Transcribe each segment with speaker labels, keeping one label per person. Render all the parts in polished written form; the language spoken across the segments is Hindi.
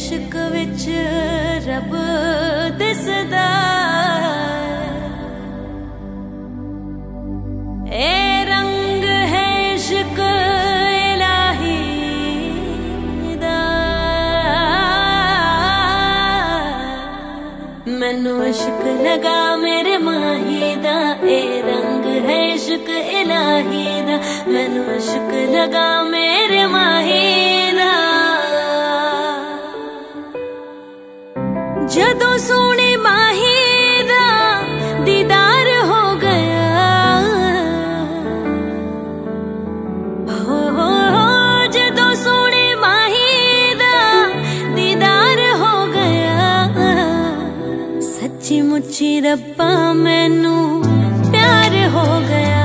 Speaker 1: इश्क विच रब दिसदा ए रंग है इश्क इलाही दा मैनू इश्क लगा मेरे माही दा ए रंग है इश्क इलाही दा मैनू इश्क लगा मेरे माही दा जदों सोने माही दा दीदार हो गया हो जदों सोने माही दा दीदार हो गया सच्ची मुच्ची रब्बा मैनू प्यार हो गया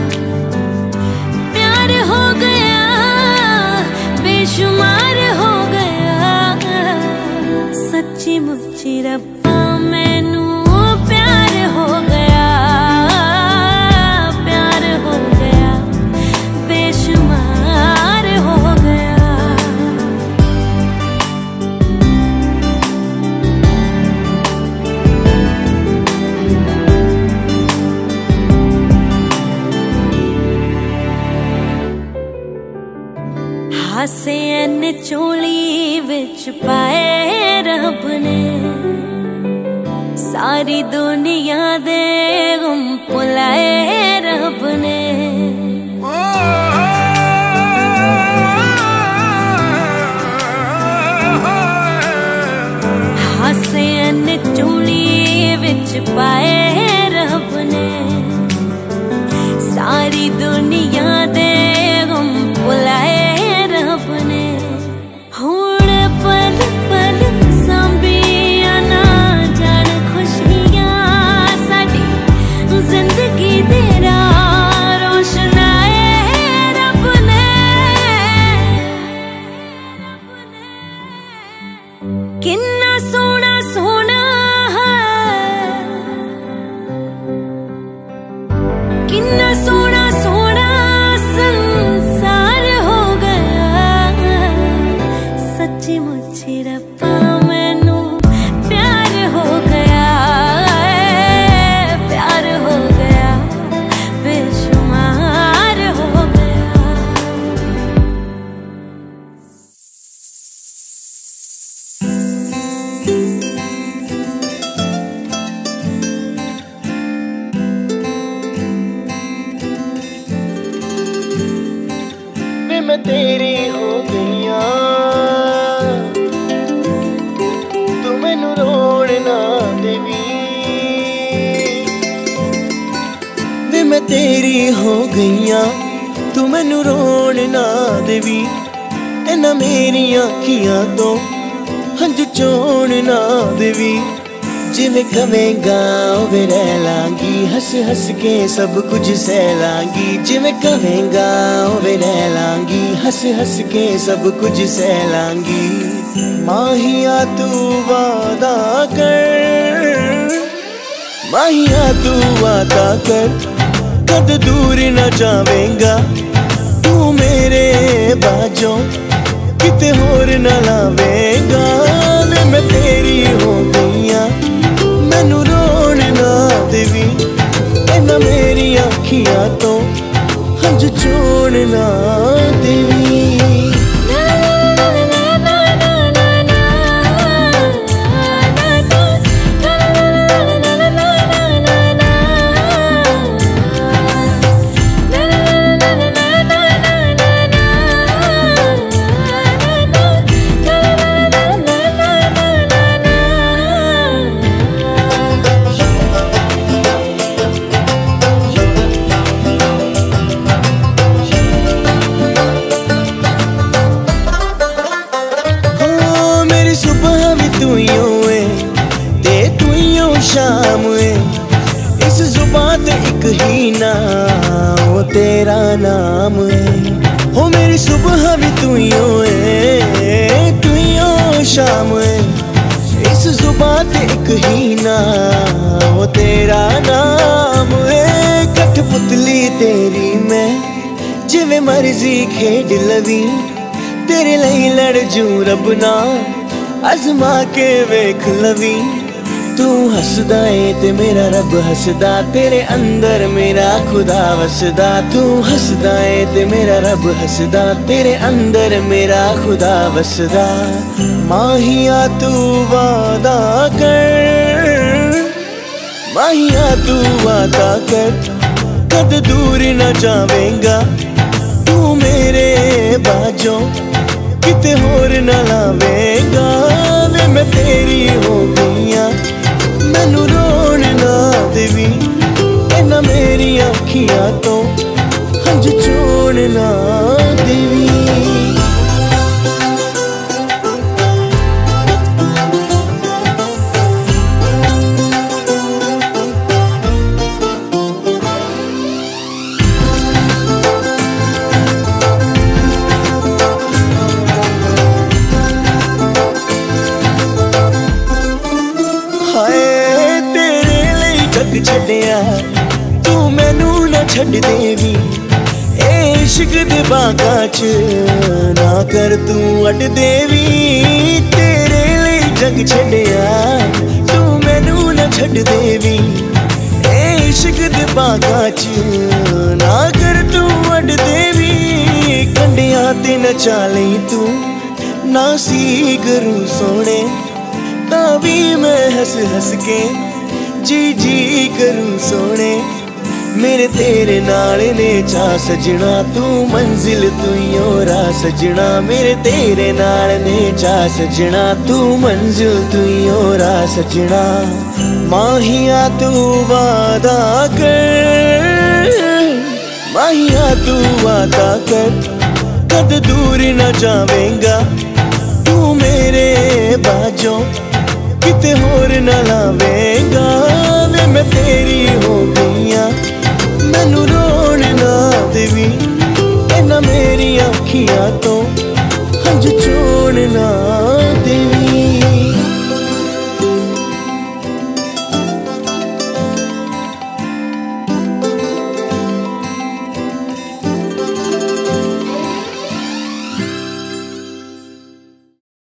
Speaker 1: बेशुमार हो गया सच्ची मुच्ची रब्बा मैनू प्यार हो गया बेशुमार हो गया हासे एने चोली विच पाए रब ने सारी दुनिया दे गम भुलाए रब ने हासे एने चोली विच पाए रब ने सारी दुनिया दे गम भुलाए अपने हुण पल पल सांभिया ना जान खुशियां साडी जिंदगी तेरा रोशनाए रब ने किन्ना सोना सोना किन्ना सोना सोना संसार हो सच्ची मुच्ची रब्बा मैनू प्यार हो गया बेशुमार हो गया
Speaker 2: मैं तेरी हो गईया मैं तेरी हो गईया तू मैनू रोण ना देवी इन्हां मेरी अखियां तो हंझू चोण ना देवी जिवें कवेंगा उवें रह लांगी हस हस के सब कुछ सह लांगी जिवें कवेंगा उवें रह लांगी हस हस के सब कुछ सह लांगी माहिया तू वादा कर माहिया तू वादा कर कद दूर न जावेंगा तू मेरे बाजों किते होर न लावेंगा मैं तेरी हो गईया मैनू रोण ना देवी इन्हां मेरी अखियां तो हंझ छोड़ ना देवी शाम है इस जुबान ते एक ही नाम वो तेरा नाम है हो मेरी सुबह भी तू ही हो शाम है इस जुबान ते एक ही नाम वो तेरा नाम है कठपुतली तेरी मैं जिवें मर्जी खेड लवी तेरे लिए लड़ जू रब ना अजमा के वेख लवी तू हसदा है ते मेरा रब हसदा, तेरे अंदर मेरा खुदा वसदा। तू हसदा है ते मेरा रब हसदा, तेरे अंदर मेरा खुदा वसदा। माहिया तू वादा कर, माहिया तू वादा कर, कद दूर न जावेंगा तू मेरे बाजों, किते होर न लावेगा। वे मैं तेरी हो गईया, मैनू रोन ना देवी, इन्हां मेरी अखियां तो हंझ चोण ना देवी। छड्डिया तू मैनू ना छड्ड देवी, ए इश्क दे बागां च ना कर तू अड देवी। तेरे लिए जग छड्डिया तू मैनू ना छड्ड देवी, ए इश्क दे बागां च ना कर तू अड देवी। कंडिया ते नचा लई तू ना सी करूं सोने, तां भी मैं हस हस के जी जी करूं सोने। मेरे तेरे नाल ने चा सजना, तू मंजिल तू योरा सजना। मेरे तेरे नाल ने चा सजना, तू मंजिल तू योरा सजना। माहिया तू वादा कर, माहिया तू वादा कर, कद दूर न जावेंगा तू मेरे बाजों, किते होर न लावेगा। वे मैं तेरी हो गईया, मैनू रोन ना देवी, इन्हां मेरी अखियां तो हंझ चोण ना